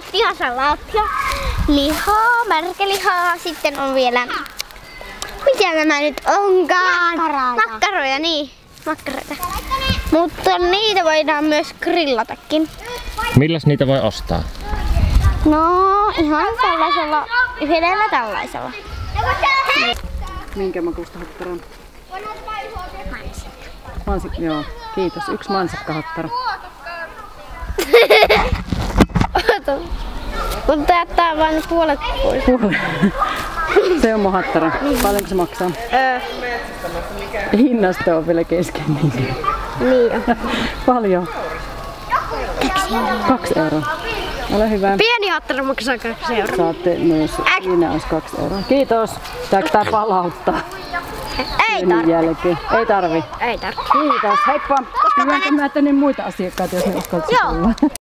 lattia, lihaa, märkälihaa, sitten on vielä, mitä nämä nyt onkaan? Makkaroita, niin, makkaroita. Mutta niitä voidaan myös grillatakin. Milläs niitä voi ostaa? No, ihan tällaisella, yhdellä tällaisella. Minkä makusta hattara? Mansikka, joo. Kiitos. 1 mansikkahattara. Mutta jättää vain puolet pois. Se on mun hattara. Paljonko se maksaa? Hinnasta on vielä kesken. Niin on. Paljon. 2 euroa. Ole hyvä. Pieni hattara maksaa 2 euroa. Saatte myös, siinä olisi 2 euroa. Kiitos. Pitääkö tää palauttaa? Ei tarvi. Jälkeen. Ei tarvi. Ei tarvi. Kiitos. Heippa. Pyydänkö mä tänne muita asiakkaita, jos ne uskaltaisi tulla?